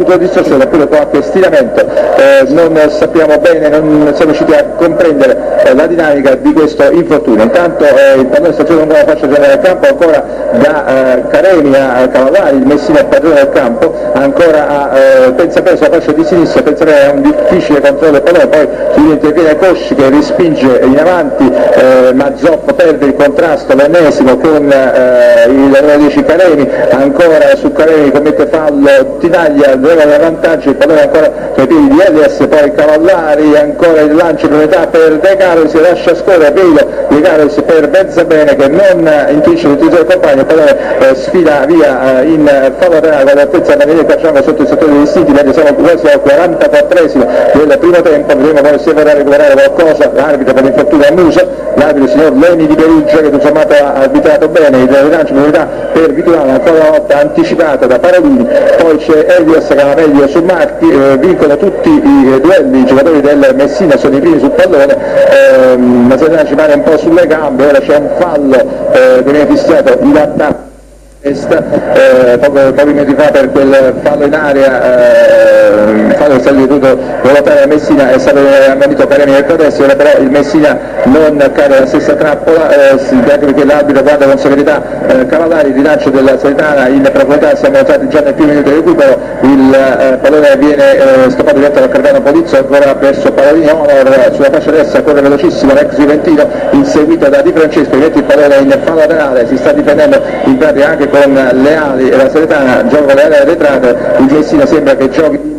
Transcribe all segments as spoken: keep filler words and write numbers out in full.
distorsione oppure qualche stiramento, eh, non sappiamo bene, non siamo riusciti a comprendere eh, la dinamica di questo infortunio. Intanto eh, il pallone sta giocando la fascia generale del campo, ancora da eh, Careni a Cavallari, il Messina è padrone del campo, ancora a eh, Pensapeso la fascia di sinistra, Pensapeso è un difficile controllo del pallone, poi si interviene Cosci che respinge in avanti, eh, ma Zoff perde il contrasto, l'ennesimo con eh, il numero dieci Careni, ancora su Careni commette fallo, Tinaglia deve avere vantaggio, il pallone ancora tra i piedi di Elias, poi Cavallari, ancora il lancio di unità per De Caro, si lascia scorrere Velo, De Caro per Bezzabene che non intuisce l'utilizzo del compagno, il pallone eh, sfila via eh, in fallo reale con l'altezza da venire Cacciano sotto il settore dei vestiti, mentre siamo quasi al quarantaquattresimo del primo tempo, vedremo poi se vorrà recuperare qualcosa l'arbitro per l'infortunio a Muso, l'arbitro signor Leni di Perugia che tutto sommato ha arbitrato bene, il rilancio di unità per Vitulano ancora una volta anticipato da Parolini, poi c'è Elias che va meglio su Marchi, eh, vincono tutti i duelli, i giocatori del Messina sono i primi sul pallone, ehm, la Salernitana ci mane un po' sulle gambe, ora c'è un fallo eh, che viene fissato in attacco. Eh, poco, pochi minuti fa per quel fallo in area, eh, il fallo che è stato dovuto volare a Messina è stato ammannito Careni nel protesto, ora però il Messina non cade la stessa trappola, eh, anche perché l'arbitro guarda con severità eh, Cavallari, il rilancio della Salernitana in profondità, siamo entrati già nel primo minuto di recupero, il eh, pallone viene eh, stoppato diretto da Cardano Polizzo, ancora perso Paladini Honor sulla fascia destra, corre velocissimo l'ex Juventino inseguito da Di Francesco, che mette il pallone in fallo laterale, si sta difendendo in pratica anche con Leali e la Salernitana, gioco con le aree arretrate, il Messina sembra che giochi in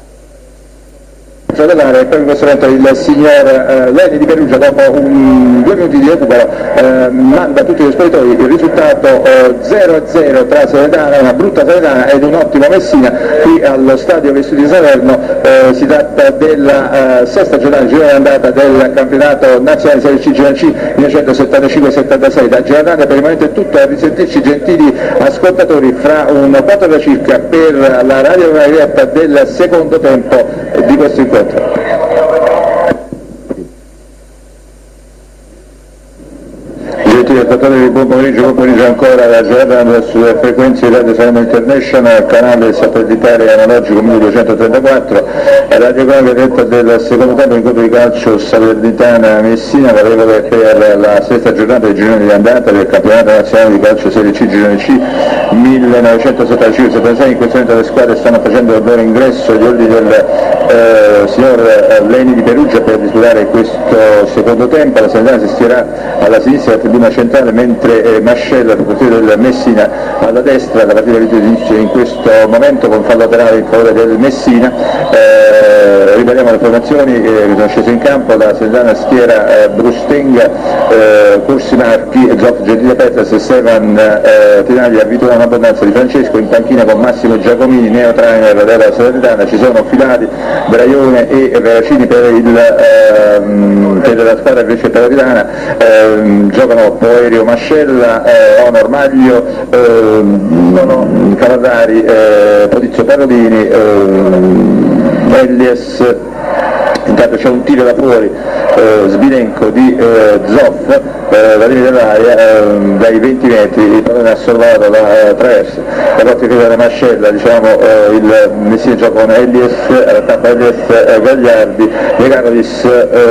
e poi in questo momento il signor eh, Leni di Perugia dopo un, due minuti di recupero eh, manda tutti gli speditori, il risultato eh, zero a zero tra Salernitana, una brutta Salernitana ed un ottimo Messina qui allo stadio Vestiti di Salerno, eh, si tratta della eh, sesta giornata, giornata andata del campionato nazionale Serie C G N C millenovecentosettantacinque settantasei, da giornata per il momento è tutto, a risentirci gentili ascoltatori fra un quarto d'ora circa per la radio diretta del secondo tempo di questo incontro. Gentili ascoltatori, buon pomeriggio, buon pomeriggio ancora da giornata sulle frequenze di Radio Salerno International, canale satellitare analogico milleduecentotrentaquattro, radio cronaca diretta del secondo tempo, incontro di calcio Salernitana Messina, valevole per la sesta giornata di girone di andata del campionato nazionale di calcio Serie C Girone C millenovecentosettantacinque settantasei. In questo momento le squadre stanno facendo il loro ingresso, gli ordini del eh, signor eh, Leni di Perugia per disputare questo secondo tempo. La Salernitana si schierà alla sinistra della tribuna centrale, mentre eh, Mascella, il portiere del Messina, alla destra. La partita inizia in questo momento con fallo laterale in favore del Messina. Eh, ripetiamo le formazioni eh, che sono scese in campo: la Salernitana schiera eh, Brustenga, eh, Corsi Marchi, Zoff Gentile Petras, Stefan eh, Tinaglia, Vitulano Abbondanza, Di Francesco, in panchina con Massimo Giacomini, neo trainer della Salernitana. Ci sono Filati, Braione e Veracini per, il, ehm, per la squadra invece peloritana, ehm, giocano Poerio Mascella, eh, Honor Maglio, ehm, Cavallari, eh, Polizio Parolini, ehm, Elias. Intanto c'è un tiro da fuori, eh, Sbilenco di eh, Zoff, eh, la linea dell'aria, eh, dai venti metri, il pallone ha sollevato la eh, traversa, la parte che da Mascella, diciamo, eh, il Messina gioca con Elias, alla tappa Elias eh, Gagliardi, De Carolis,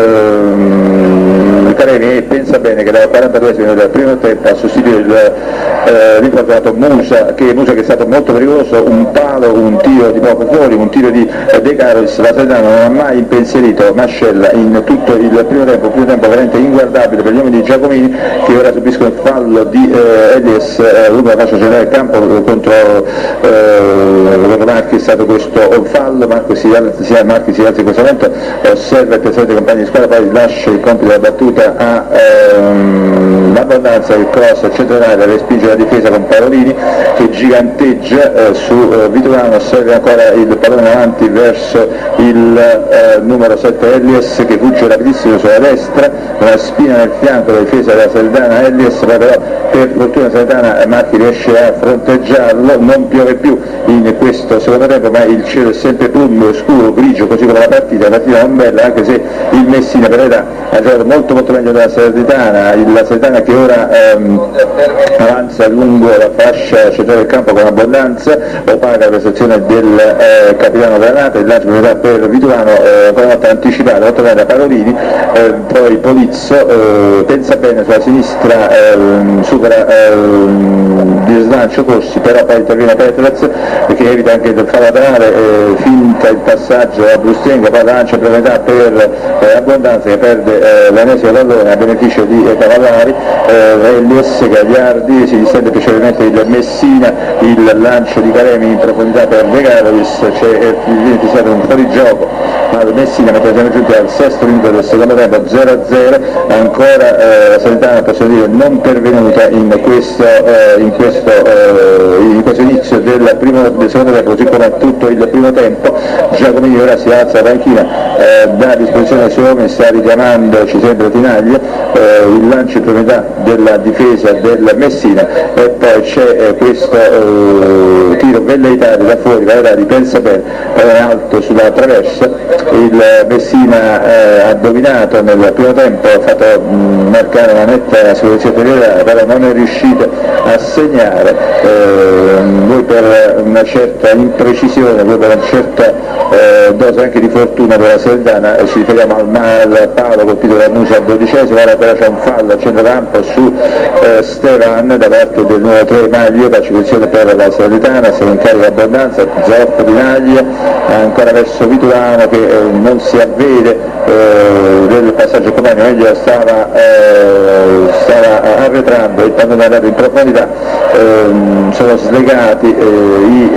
eh, Careni, e pensa bene che dal quarantaduesimo del primo tempo ha sostituito il, eh, l'infortunato Musa, che Musa che è stato molto pericoloso, un palo, un tiro di poco fuori, un tiro di eh, De Carolis. La Salernitana non ha mai impensierito Mascella in tutto il primo tempo, un primo tempo veramente inguardabile per gli uomini di Giacomini, che ora subiscono il fallo di eh, Elias, eh, uno la faccia centrale del campo contro eh, Marchi. È stato questo fallo, Marco si alza, Marchi si alza in questo momento, osserva il pensare dei compagni di squadra, poi lascia il compito della battuta a ehm, l'abbondanza, il cross centrale, respinge la difesa con Parolini che giganteggia eh, su eh, Vitulano, serve ancora il pallone avanti verso il eh, numero sette Elias che fugge rapidissimo sulla destra, una spina nel fianco della difesa della Salernitana. Elias però per fortuna Salernitana Marchi riesce a fronteggiarlo, non piove più in questo secondo tempo, ma il cielo è sempre plumbo, scuro, grigio, così come la partita, la partita non bella, anche se il Messina per età ha giocato molto molto meglio della Salernitana, la Salernitana che ora ehm, avanza lungo la fascia centrale del campo con abbondanza, opaca la prestazione del eh, capitano Granata, il lancio per Vitulano, eh, ancora una volta anticipato, molto bene da Parolini, eh, poi Polizzo, eh, pensa bene sulla sinistra, eh, supera eh, di slancio Corsi, però poi interviene Petraz che evita anche il fallo laterale, eh, finta il passaggio a Brustenga, poi lancia in profondità per eh, Abbondanza che perde eh, l'ennesimo pallone a beneficio di eh, Cavallari, eh, Elias Gagliardi, si distende piacevolmente il Messina, il lancio di Caremi in profondità per De Carolis, c'è stato un fuorigioco al Messina mentre siamo giunti al sesto minuto del secondo tempo, zero a zero, ancora eh, la Salernitana possiamo dire non pervenuta in questo, eh, in questo, eh, in questo inizio del, primo, del secondo tempo, così come tutto il primo tempo. Giacomini ora si alza la panchina, eh, dà a disposizione ai suoi uomini, sta richiamando, ci sembra Tinaglia, eh, il lancio in profondità della difesa del Messina e poi c'è eh, questo eh, tiro velleitario da fuori, la di pensa bene, è alto sulla traversa. Il Messina eh, ha dominato nel primo tempo, ha fatto mh, marcare una netta superiorità, però non è riuscito a segnare, eh, voi per una certa imprecisione, voi per una certa eh, dose anche di fortuna della Salernitana, eh, ci riferiamo al, al palo colpito da Musa al dodicesimo, ora però c'è un fallo a centrocampo su eh, Stevan da parte del numero tre Maglio, pacificazione per la Salernitana, se in carica abbondanza, Zoff di Maglia, ancora verso Vitulano che eh, non si avvede eh, del passaggio compagno, meglio stava, eh, stava arretrando, il pallone è andato in profondità, eh, sono slegati eh, i,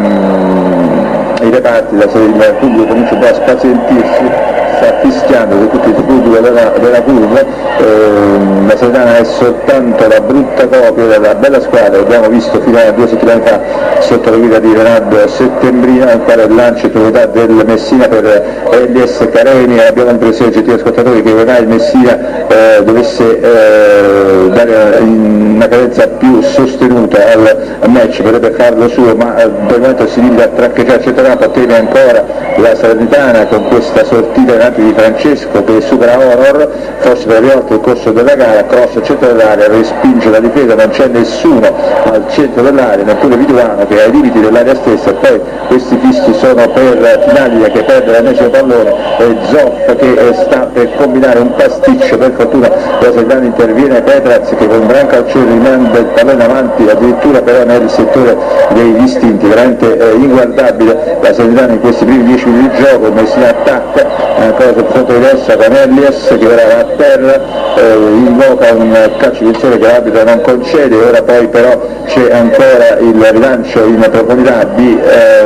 ehm, i reparti, il pubblico comincia un po' a spazientirsi, sta fischiando su tutto il pubblico della, della curva, eh, la Salernitana è soltanto la brutta copia della bella squadra che abbiamo visto fino a due settimane fa sotto la guida di Leonardo Settembrino, ancora il lancio in proprietà del Messina per Elias Careni, abbiamo l'impressione, gentili ascoltatori, che ormai il Messina eh, dovesse eh, dare una cadenza più sostenuta al match, potrebbe farlo suo, ma eh, per il momento si limita a traccheggiare il centrocampo, teme ancora la Salernitana con questa sortita in avanti di Francesco che supera Honor, forse per la prima volta nel corso della gara, cross al centro dell'area, respinge la difesa, non c'è nessuno al centro dell'area, neppure Vitulano che è ai limiti dell'area stessa, e poi questi fischi sono per Tinaglia che perde l'ennesimo pallone e Zoff che eh, sta per combinare un pasticcio, per fortuna la Salernitana interviene Petraz che con un gran calcione rimanda il pallone avanti, addirittura però nel settore dei distinti, veramente eh, inguardabile la Salernitana in questi primi dieci minuti di gioco, Messina attacca, ancora sul fronte di destra con Elias che ora va a terra, eh, invoca un calcio di punizione che l'arbitro non concede, ora poi però c'è ancora il rilancio in profondità di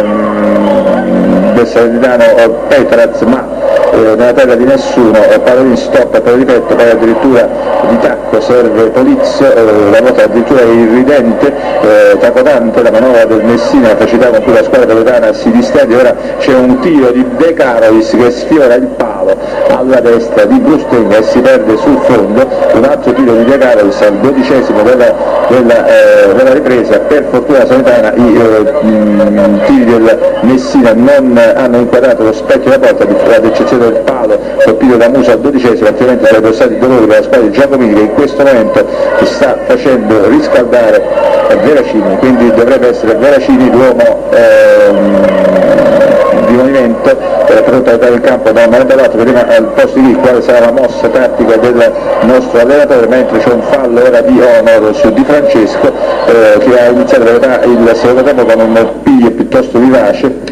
ehm, del Salernitano Petraz, ma eh, nella terra di nessuno, Parolini stop per di petto, poi addirittura di tacco serve Polizzo, eh, la nota addirittura irridente, eh, tacotante la manovra del Messina, la facilità con cui la squadra capitana si distende, ora c'è un tiro di De Carolis che sfiora il palo alla destra di Brustenga e si perde sul fondo, un altro tiro di De Carolis al dodicesimo della, della, eh, della ripresa, per fortuna la Salernitana i eh, mh, tiri del Messina non hanno inquadrato lo specchio della porta, ad eccezione del palo colpito da Musa al dodicesimo, altrimenti sarebbero stati dolori per la squadra di Giacomini che in questo momento si sta facendo riscaldare Veracini, quindi dovrebbe essere Veracini l'uomo ehm, di movimento eh, pronto a dare il campo da un momento all'altro, vedremo al posto di lì quale sarà la mossa tattica del nostro allenatore, mentre c'è un fallo ora di Honor su Di Francesco eh, che ha iniziato in realtà il secondo tempo con un piglio piuttosto vivace.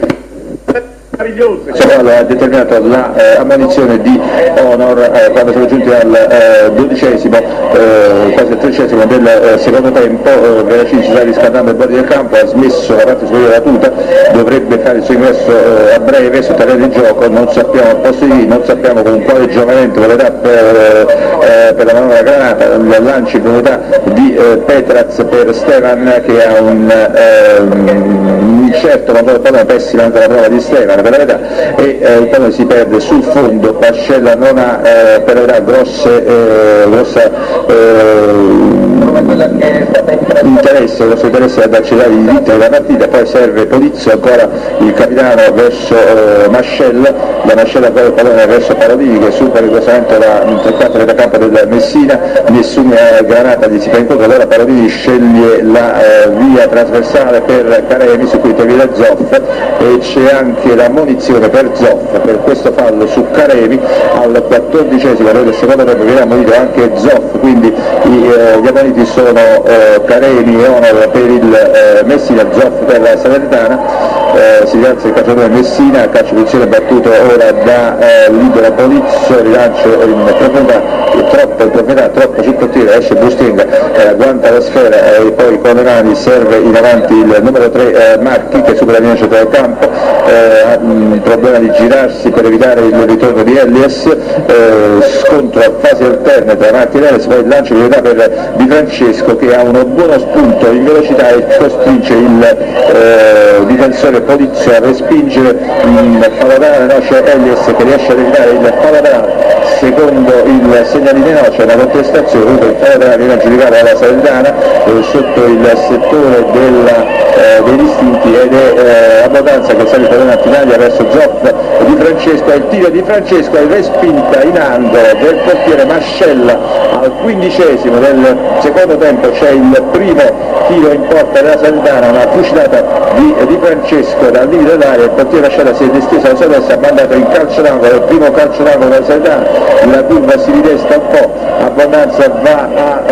Allora, ha determinato la eh, ammonizione di Honor eh, quando siamo giunti al eh, dodicesimo, eh, quasi al tredicesimo del eh, secondo tempo. eh, Veracini si sta riscaldando ai bordi del campo, ha smesso la parte superiore della tuta, dovrebbe fare il suo ingresso eh, a breve sul terreno di gioco, non sappiamo al posto di lì, non sappiamo con quale giovamento volerà per, eh, per la manovra Granata, il lancio in profondità di eh, Petraz per Stevan che ha un, eh, incerto quando il pallone, pessima anche la prova di Stefano per la verità, e eh, il pallone si perde sul fondo. Mascella non ha eh, per la verità grosse, eh, grossa eh, interesse, grosso interesse ad accelerare i ritmi della partita. Poi serve Polizio, ancora il capitano verso eh, Mascella, la Mascella poi il pallone verso Paladini che supera in questo momento la tre quarti della campo del Messina, nessuna granata gli si fa incontro, allora Paladini sceglie la eh, via trasversale per Caremi su cui interviene Zoff, e c'è anche la munizione per Zoff per questo fallo su Caremi. Al quattordicesimo del secondo tempo viene ammonito anche Zoff, quindi i, eh, gli ammoniti sono eh, Caremi e Onor per il eh, Messina, Zoff per la Salernitana. Eh, si rialza il calciatore Messina, calcio di azione battuto ora da eh, libero Polizio, rilancio in profondità, troppo in profondità, troppo sul portiere, esce Bustinga, eh, agguanta la sfera e poi con le mani serve in avanti il numero tre eh, Marchi che supera la linea centrale del campo, eh, ha un problema di girarsi per evitare il ritorno di Elias, eh, scontro a fasi alterne tra Marchi e Elias, poi il lancio di verità per Di Francesco che ha uno buono spunto in velocità e costringe il eh, difensore Polizio a respingere il Paladana, no, c'è Elias che riesce ad evitare il Paladana, secondo il segnalino no, c'è una contestazione, comunque il Paladana viene aggiudicato alla Salernitana eh, sotto il settore della, eh, dei distinti, ed è eh, Abbondanza che sale il pallone a Tinaglia verso Zoff, Di Francesco, il tiro di Francesco è respinta in angolo del portiere Mascella al quindicesimo del secondo tempo. C'è il primo tiro in porta della Salernitana, una fucilata di, di Francesco dal limite dell'area, il portiere Mascella si è distesa alla sua destra, ha mandato in calcio d'angolo, il primo calcio d'angolo della Salernitana, la curva si ridesta un po', Abbondanza va a,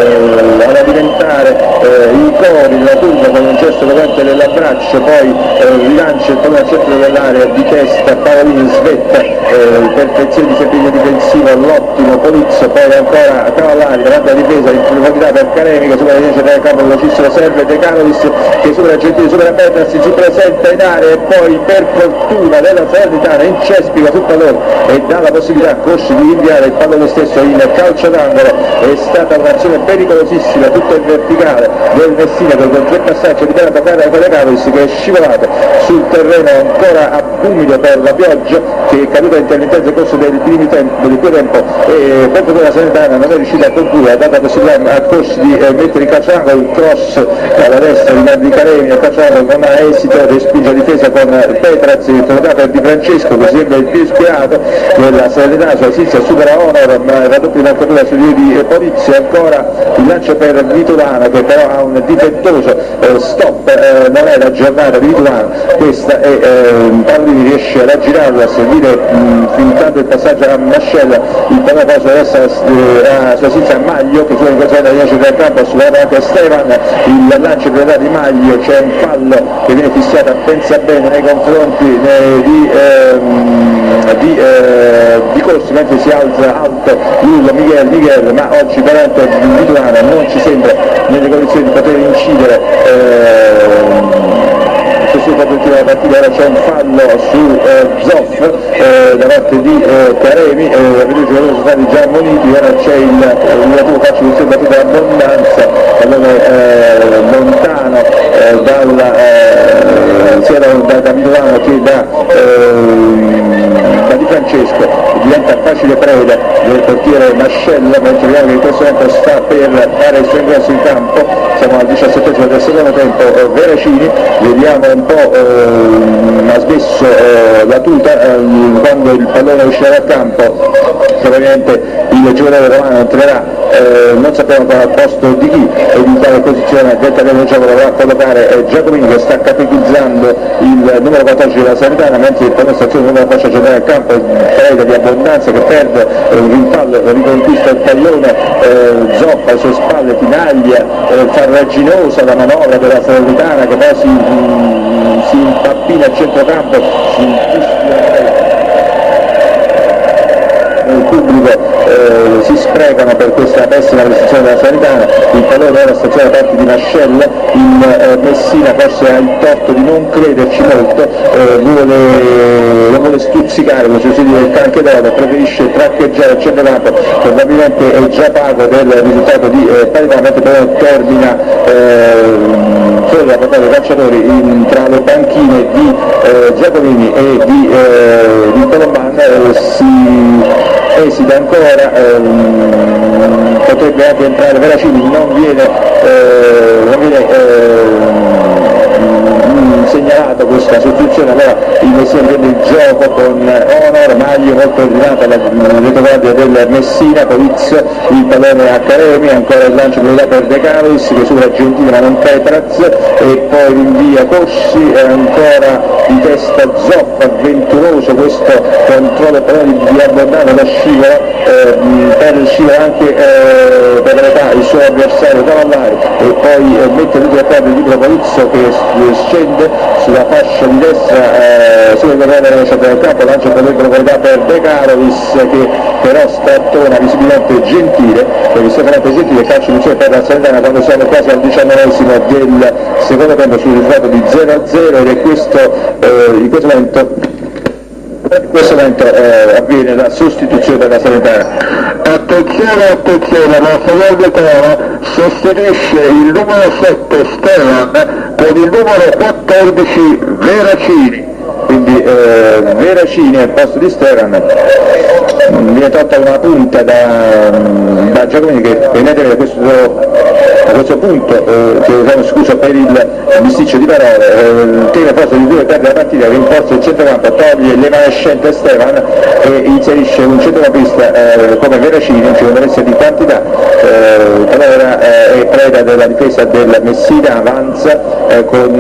eh, ad alimentare eh, i cori della curva con un gesto elegante dell'abbraccio, poi eh, rilancia il pallone al centro dell'area di testa, Paolini svetta, eh, perfezione di servizio difensivo, l'ottimo Polizio, poi ancora Cavallari davanti alla difesa in profondità per Caremi che supera la linea centrale del campo, velocissimo serve De Canolis che supera Gentili, supera Petras, si presenta in area e poi per fortuna della Salernitana incespica sul pallone e dà la possibilità a Cosci di inviare il pallone stesso in calcio d'angolo. È stata un'azione pericolosissima tutta in verticale del Messina con tre passaggi di Perata da De Canolis che è scivolato sul terreno ancora umido per la pioggia, che è caduta intermittenza nel corso dei primi tempi, del primo tempo, e per fortuna la Salernitana non è riuscita a concludere, ha dato la possibilità a Cosci di eh, mettere in calcio d'angolo il cross alla destra di Caremi, a calcio d'angolo non ha esito, respinge la difesa con Petraz, il per Di Francesco che sembra il più ispirato della Salernitana, sulla sinistra supera Honor ma raddoppia in ancora su di Polizio, ancora il lancio per Vitulano che però ha un difettoso eh, stop, eh, non è la giornata di Vitulano questa, e eh, Paolini riesce ad aggirarlo, a servire mh, fintanto il passaggio a Mascella, il pallone poi sulla destra eh, sulla sinistra Maglio che sulla in questa linea del campo, ha superato anche Stefan, il lancio per di Maglio, c'è un fallo che viene fissato, pensa bene nei confronti eh, di, ehm, di, eh, di Corsi, mentre si alza alto il Miguel, Miguel ma oggi veramente il Vitulano non ci sembra nelle condizioni di poter incidere eh, su la partita. Ora c'è un fallo su eh, Zoff eh, da parte di eh, Caremi, eh, vedete i giocatori sono stati già ammoniti, ora c'è il relativo calcio di battuta d'Abbondanza, pallone eh, lontano eh, dalla, eh, sia da, da, da Milano che da, eh, da Di Francesco, diventa facile preda del portiere Mascella, mentre vediamo che in questo momento sta per fare il suo ingresso in campo, siamo al diciassettesimo del secondo tempo, eh, Veracini, vediamo un po' eh, ha smesso eh, la tuta eh, quando il pallone uscirà dal campo, probabilmente il giocatore romano entrerà, eh, non sappiamo ancora al posto di chi e in quale posizione del terreno di gioco dovrà collocare eh, Giacomini che sta catechizzando il numero quattordici della Salernitana, mentre il pallone stazione numero quattro centrale del campo, preda di Abbondanza che perde eh, un rimpallo, riconquista il pallone, eh, Zoppa alle sue spalle, Tinaglia, eh, farraginosa la manovra della Salernitana che poi si, mh, si impappina a centrocampo, si infischia il pubblico, eh, si sprecano per questa pessima prestazione della Salernitana, il pallone ora stazione da parte di Mascella, il eh, Messina forse ha il torto di non crederci molto, eh, vuole, non vuole stuzzicare, come si dice il canchedono, preferisce traccheggiare il centrocampo, probabilmente è già pago del risultato di eh, parità, mentre però termina eh, fuori da portata dei calciatori in, tra le panchine di eh, Giacomini e di, eh, di Colomban eh, si esita ancora, ehm, potrebbe anche entrare Veracini, non viene, eh, non viene eh, segnalato questa sostituzione, allora il Messina prende il gioco con Honor, Maglio molto ordinata la retroguardia del Messina, Polizio, il pallone a Caremi, ancora il lancio per De Carolis che supera Gentile ma non Petraz e poi rinvia Cossi e ancora di testa Zoff, avventuroso questo controllo di abbondare la scivola, eh, per il scivola anche eh, per l'età il suo avversario Cavallari e poi eh, mette tutti a terra il libro Polizio che scende sulla fascia di destra, eh, sulle correre nella centro del campo, lancia per qualità per De Carolis che però strattona visibilmente Gentile, che visibilmente Gentile calcio di per la Salernitana quando siamo quasi al diciannovesimo del secondo tempo sul risultato di zero a zero ed è questo eh, in questo momento in questo momento eh, avviene la sostituzione della Salernitana. Attenzione, attenzione, la Salernitana sostituisce il numero sette Stevan con il numero quattordici Veracini. Quindi eh, Veracini al posto di Stevan, viene tolta una punta da, da Giacomini che evidentemente a questo, a questo punto, eh, chiedo scusa per il bisticcio di parole, eh, teme forse di due perde la partita, rinforza il centrocampo, toglie l'evanescente Stevan e inserisce un centrocampista eh, come Veracini, un centrocampista di quantità, eh, allora eh, è preda della difesa del Messina, avanza eh, con,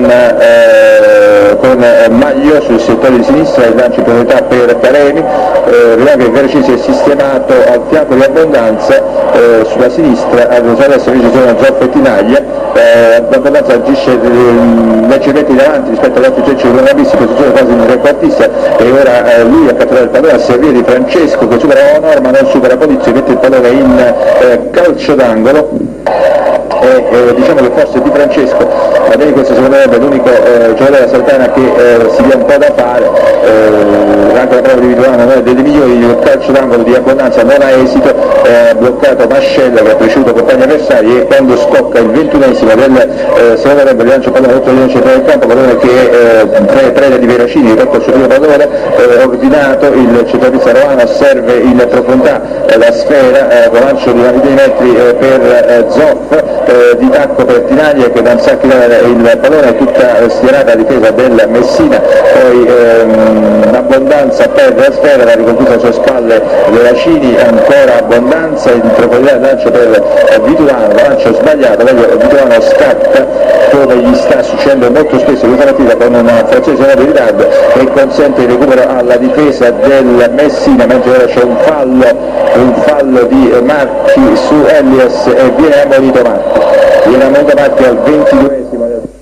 eh, con eh, Maglio sul settore di sinistra, il lancio in priorità per Caremi, eh, vediamo che Veracini si è sistemato al fianco di Abbondanza eh, sulla sinistra, adesso invece sono Zoff e Tinaglia, eh, Abbondanza agisce eh, leggermente in avanti rispetto agli altri giocatori protagonista, posizione quasi in trequartista e ora eh, lui a catturare il pallone a servire di Francesco che supera Honor ma non supera Polizio, mette il pallone in eh, calcio d'angolo e eh, diciamo che forse Di Francesco, ma bene questo secondo me è l'unico eh, giocatore della Salernitana che eh, si dia un po' da fare, eh, anche la prova individuale non è delle migliori, il calcio d'angolo di Abbondanza non ha esito, ha eh, bloccato Mascella che ha preceduto compagni avversari e quando scocca il ventunesimo del eh, secondo tempo il lancio pallone oltre il centro del campo, pallone che è eh, preda di Veracini, che tocca il suo primo pallone, eh, ordinato, il centrocampista romano serve in profondità eh, la sfera, eh, con lancio di una di metri eh, per eh, Zoff, eh, di tacco per Tinaglia che non sa tirare il pallone, tutta eh, schierata a difesa del Messina, poi ehm, Abbondanza perde la sfera, la riconquista sulle spalle Veracini, ancora Abbondanza, in profondità il lancio per eh, Vitulano, lancio sbagliato, meglio Vitulano scatta come gli sta succedendo molto spesso questa partita con una frazione di secondo di ritardo e consente il recupero alla difesa del Messina, mentre ora c'è un fallo, un fallo di Marchi su Elias e viene ammonito Marchi, viene ammonito Marchi al ventiduesimo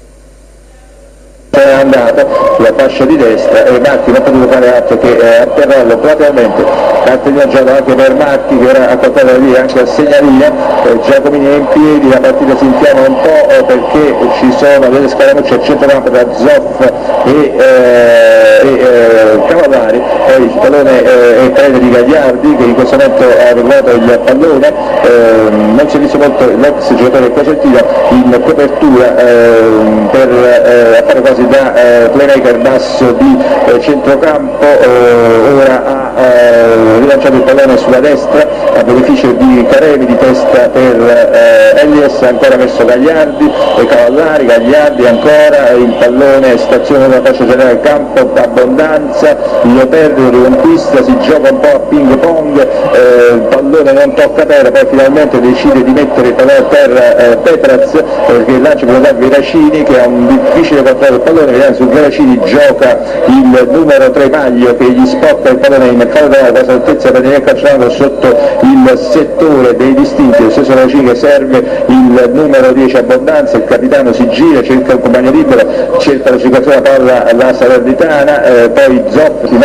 è andato sulla fascia di destra e Marchi non ha potuto fare altro che eh, atterrarlo platealmente, ha giocato anche per Marchi che ora ha qualcosa da dire anche a segnaline, eh, Giacomini è in piedi, la partita si infiamma un po' eh, perché ci sono delle scaramucce al centrocampo tra Zoff e, eh, e eh, Cavallari, poi il pallone eh, è preda di Gagliardi che in questo momento ha regolato il pallone, eh, non si è visto molto l'ex giocatore Cosentino in copertura eh, per eh, fare quasi da eh, playmaker basso di eh, centrocampo, eh, ora ha eh, rilanciato il pallone sulla destra a beneficio di Caremi, di testa per eh, Elias, ancora messo Gagliardi e Cavallari, Gagliardi ancora, il pallone stazione della fascia generale del campo, Abbondanza, lo perde, lo riconquista, si gioca un po' a ping pong, eh, il pallone non tocca terra, poi finalmente decide di mettere il pallone per eh, Petraz perché il lancio per Veracini che ha un difficile controllo del pallone, vediamo su Veracini gioca il numero tre Maglio che gli spotta il pallone in fallo da quasi altezza per venire calciato sotto il settore dei distinti, lo stesso Veracini che serve il numero dieci Abbondanza, il capitano si gira, cerca un compagno libero, cerca la situazione, la palla la Salernitana, eh, poi Zoff, Tinaglia che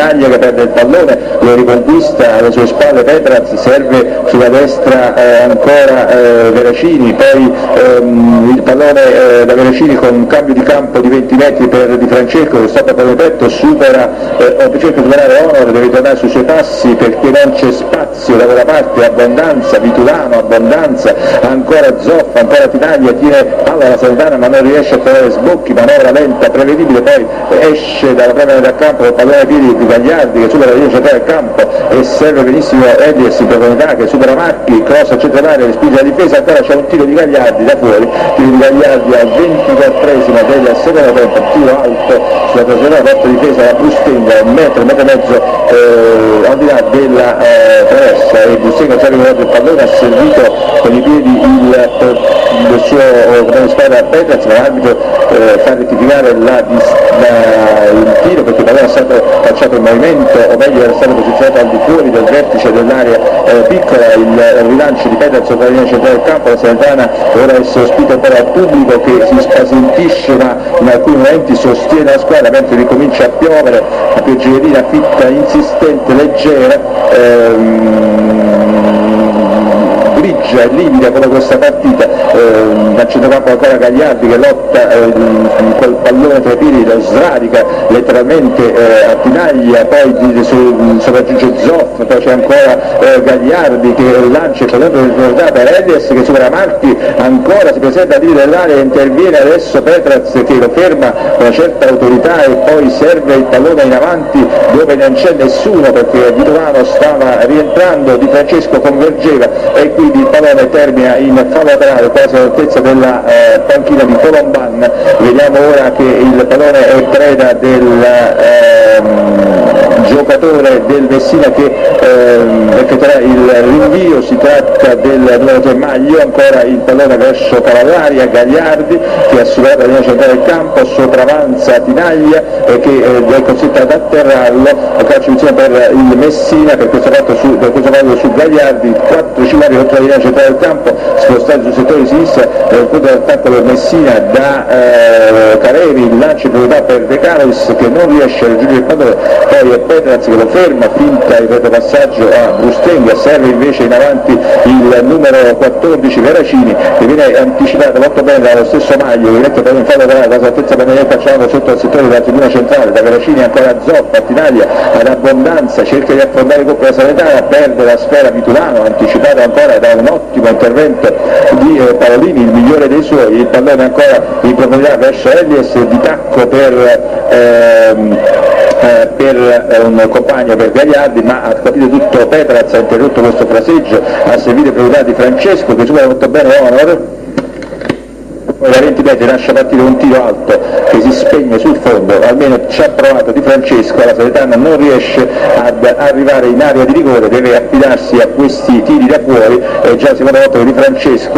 perde il pallone, lo riconquista alle sue spalle Petraz, serve sulla destra eh, ancora eh, Veracini, poi ehm, il pallone eh, da Veracini con un cambio di campo di venti metri per Di Francesco che stoppa per il petto, supera, eh, cerca di superare Honor, deve tornare sui suoi passi perché non c'è spazio da quella parte, Abbondanza, Vitulano, Abbondanza, ancora Zoffa, ancora Tinaglia, tiene palla la Salernitana ma non riesce a trovare sbocchi, manovra lenta, prevedibile, poi esce dalla prima metà campo con il pallone ai piedi di Gagliardi che supera la linea centrale del campo e serve benissimo Elias in profondità che supera Macchi, cross a centro dell'area, respinge la difesa, ancora c'è un tiro di Gagliardi da fuori, tiro di Gagliardi al ventiquattresima del secondo tempo, tiro alto sulla trasversale porta difesa da Bustenga, un metro, un metro e mezzo eh, al di là della eh, traversa e Bustenga sa ricordato il pallone, ha servito con i piedi il, il suo compagno di squadra Petraz, ma l'arbitro eh, fa rettificare la, la, il tiro perché il pallone è stato calciato in movimento, o meglio era stato posizionato al di fuori del vertice dell'area eh, piccola, il, il rilancio di Petraz sopra la linea centrale del campo, la Salernitana ora essere ospite ancora al pubblico che si spazientisce ma in alcuni momenti sostiene la squadra mentre ricomincia a piovere, la pioggerina fitta, insistente, leggera, ehm, grigia e livida come questa partita, ehm, a centrocampo ancora Gagliardi che lotta eh, in quel pallone tra i piedi, lo sradica letteralmente eh, a Tinaglia, poi di, su, sopraggiunge Zoff, poi c'è ancora eh, Gagliardi che lancia il pallone per Elias che supera Marti, ancora si presenta a dire dell'area e interviene adesso Petraz che lo ferma con una certa autorità e poi serve il pallone in avanti dove non c'è nessuno perché Vitulano stava rientrando, Di Francesco convergeva e quindi il pallone termina in fallo laterale quasi all'altezza della eh, panchina di Colomban. Vediamo ora che il pallone è preda del ehm, giocatore del Messina che ehm, effettuerà il rinvio, si tratta del numero tre Maglio, ancora il pallone verso Cavallari a Gagliardi che ha superato la linea centrale del campo, sopravanza Tinaglia e che eh, è costretto ad atterrarlo, calcio di per il Messina per questo fatto su, per questo fatto su Gagliardi, quattro cinque oltre la linea centrale del campo, spostati sul settore di sinistra nel punto d'attacco del Messina da eh, Carevi, il lancio in priorità per De Carolis che non riesce a raggiungere il pallone, poi è Petraz che lo ferma, finta il retropassaggio a Bustenga, serve invece in avanti il numero quattordici Veracini che viene anticipato molto bene dallo stesso Maglio che mette poi in fallo da altezza Benedetta facciamo sotto al settore della tribuna centrale, da Veracini ancora Zoppa, Tinaglia ad Abbondanza, cerca di affrontare il colpo della Salernitana, perde la sfera Vitulano, anticipato ancora da un ottimo intervento di eh, Paolini, il migliore dei suoi, il pallone ancora in profondità verso Elias, di tacco per ehm, eh, per eh, un compagno per Gagliardi, ma ha capito tutto Petraz, ha interrotto questo fraseggio, ha servito priorità di Francesco che supera molto bene Honor, poi da venti metri lascia partire un tiro alto che si spegne sul fondo, almeno ci ha provato Di Francesco, la Salernitana non riesce ad arrivare in area di rigore, deve affidarsi a questi tiri da fuori, è già la seconda volta che Di Francesco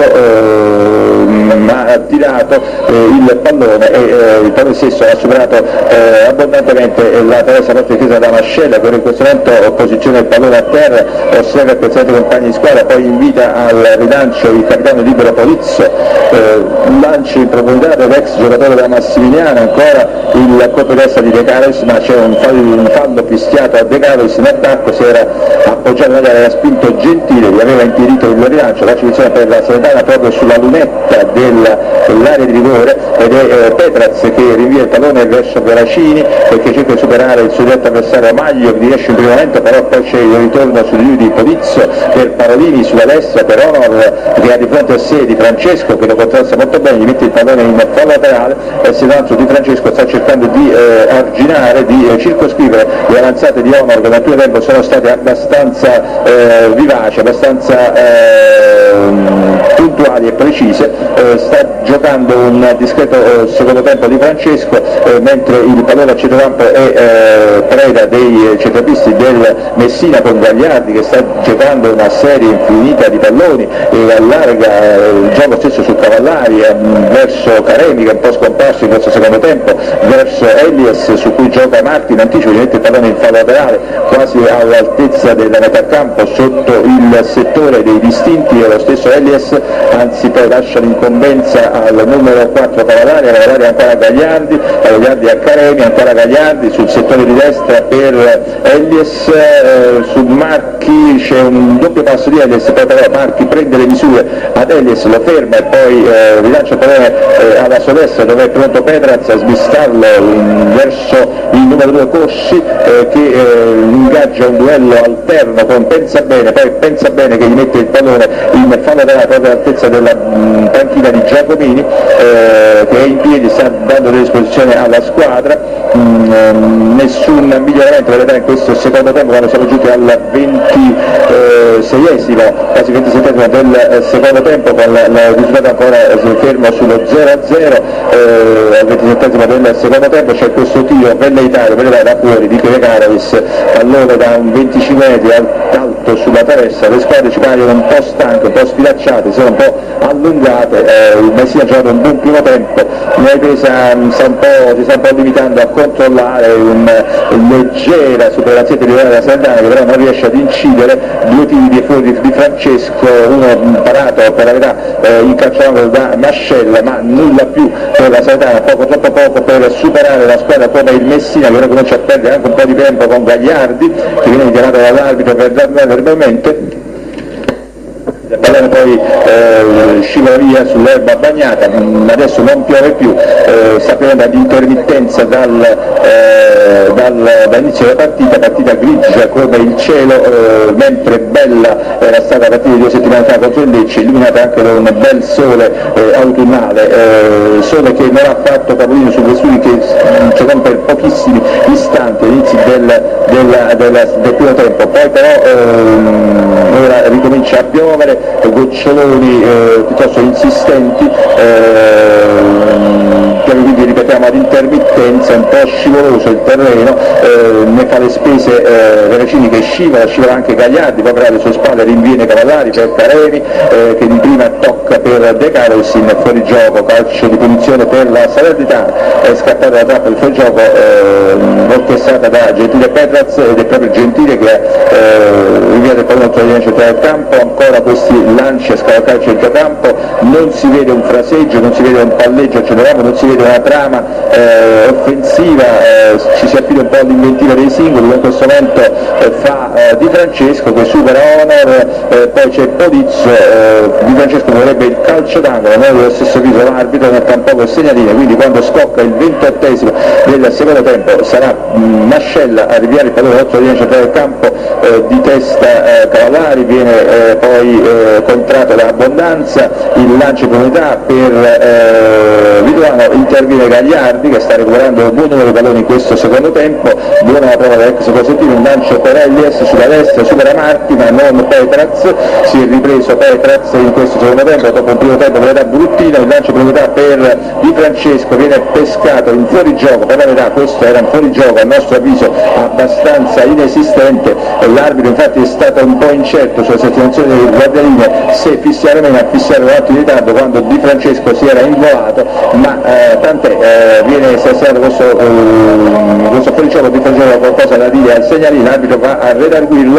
eh, ha tirato eh, il pallone e eh, il pallone stesso ha superato eh, abbondantemente la terza parte difesa da Mascella che in questo momento posiziona il pallone a terra, osserva il prezzente compagni di squadra, poi invita al rilancio il capitano libero Polizzo, eh, lancio in profondità dell'ex giocatore della Massimiliana, ancora il colpo di testa di De Carolis, ma c'è un fallo, un fallo fischiato a De Carolis in attacco, si era appoggiato in aria, era spinto Gentile, gli aveva impedito il rilancio, la punizione per la Salernitana proprio sulla lunetta del, dell'area di rigore ed è eh, Petraz che rinvia il pallone verso Veracini perché cerca di superare il suo diretto avversario Maglio che riesce in primo momento, però poi c'è il ritorno su di lui di Polizzo per Parolini sulla destra, per Honor che ha di fronte a sé Di Francesco che lo contrasta molto bene, gli mette il pallone in fallo laterale e se tanto Di Francesco sta cercando di eh, arginare, di eh, circoscrivere le avanzate di Honor che nel primo tempo sono state abbastanza eh, vivaci, abbastanza eh, puntuali e precise, eh, sta giocando un discreto eh, secondo tempo Di Francesco eh, mentre il pallone a centrocampo è eh, preda dei centrocampisti del Messina con Gagliardi che sta giocando una serie infinita di palloni e allarga eh, il gioco stesso su Cavallari eh, verso Caremi che è un po' scomparso in questo secondo tempo, verso Elias su cui gioca Marti in anticipo, gli mette il pallone in fallo laterale quasi all'altezza della metà campo sotto il settore dei distinti e lo stesso Elias anzi poi lascia l'incombenza al numero quattro Cavallari, a Cavallari ancora Gagliardi, a Gagliardi a Caremi, ancora Gagliardi sul settore di destra per Elies, eh, su Marchi c'è un doppio passo di Elies, poi però Marchi prende le misure ad Elies, lo ferma e poi eh, rilancia il pallone eh, alla sua destra dove è pronto Pedraz a smistarlo in, verso il numero due Cosci eh, che eh, ingaggia un duello alterno con Pensabene, poi Pensabene che gli mette il pallone in fallo della propria all'altezza della mh, panchina di Giacomini eh, che è in piedi, sta dando disposizione alla squadra, mh, nessun miglioramento vedete in questo secondo tempo quando siamo giunti al ventiseiesimo, quasi ventisettesimo del eh, secondo tempo con il risultato ancora fermo sullo zero a zero, eh, al ventisettesimo del secondo tempo c'è questo tiro velleitario vedete da fuori di Chevekarovis, pallone da un venticinque metri alto sulla traversa, le squadre ci paiono un po' stanche, un po' sfilacciate, sono un po' allungate, eh, il Messina ha giocato un buon primo tempo, Neipesa um, sta un po', si sta un po' limitando a controllare un, un leggera superazione della Salernitana che però non riesce ad incidere, due tiri di fuori di Francesco, uno parato per la verità eh, in calciato da Mascella, ma nulla più per la Salernitana, poco troppo poco per superare la squadra come il Messina che ora comincia a perdere anche un po' di tempo con Gagliardi che viene dichiarato dall'arbitro per darne verbalmente. Il pallone poi eh, scivola via sull'erba bagnata, adesso non piove più, eh, sta piovendo ad intermittenza dal, eh, dal, dall'inizio della partita, partita grigia come il cielo, eh, mentre bella era stata la partita di due settimane fa contro il Lecce, illuminata anche da un bel sole eh, autunnale, eh, sole che non ha fatto capolino su quest'ultimi che giocano per pochissimi istanti all'inizio del, del, del, del primo tempo, poi però ehm, ora ricomincia a piovere, goccioloni eh, piuttosto insistenti, eh, quindi ripetiamo ad intermittenza, un po' scivoloso il terreno, eh, ne fa le spese eh, Veracini che scivola, scivola anche Gagliardi, poi alle sue spalle rinviene Cavallari per Caremi eh, che di prima tocca per De Carolis in fuorigioco, calcio di punizione per la Salernitana, è scappata la trappola del fuorigioco eh, orchestrata da Gentile Pedraz ed è proprio Gentile che eh, rinvia del pallone tra il centro del campo, ancora questi lanci a scavalcare il centrocampo, non si vede un fraseggio, non si vede un palleggio al centrocampo, non si vede una trama eh, offensiva, eh, ci si affida un po' all'inventiva dei singoli, in questo momento eh, fa eh, Di Francesco che supera Honor, eh, poi c'è Polizzo, eh, Di Francesco vorrebbe il calcio d'angolo, non è lo stesso viso l'arbitro, nel tampoco segnaline, quindi quando scocca il ventottesimo del secondo tempo sarà mh, Mascella a riviare il pallone oltre la centrale del campo, eh, di testa eh, Cavallari, viene eh, poi eh, contratto da Abbondanza, il lancio di unità per eh, Vituano, interviene Gagliardi che sta recuperando un buon numero di palloni in questo secondo tempo, buona la prova dell'ex Cosentino, un lancio per Elies sulla destra, supera Marchi ma non Petraz, si è ripreso Petraz in questo secondo tempo, dopo un primo tempo per da Bruttino, il lancio di unità per Di Francesco, viene pescato in fuorigioco, per la verità questo era un fuorigioco a nostro avviso abbastanza inesistente, l'arbitro infatti è stato un po' incerto sulla destinazione delle guardaline se fissiare o meno a fissare un attimo di ritardo quando Di Francesco si era involato, ma eh, tant'è, eh, viene stato questo, eh, questo fuorigioco, Di Francesco ha qualcosa da dire al segnalino, l'arbitro va a redarguirlo,